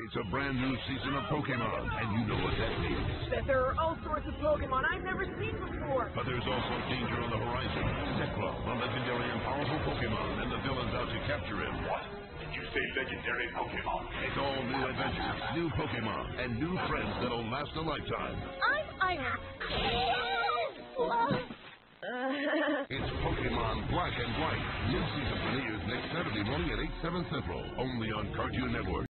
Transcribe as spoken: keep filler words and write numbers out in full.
It's a brand new season of Pokemon, and you know what that means. That there are all sorts of Pokemon I've never seen before. But there's also danger on the horizon. Zekrom, the legendary and powerful Pokemon, and the villains out to capture him. What? Did you say legendary Pokemon? It's all new adventures, new Pokemon, and new friends that'll last a lifetime. I'm Ira. It's Pokemon Black and White. New season premieres next Saturday morning at eight, seven Central, only on Cartoon Network.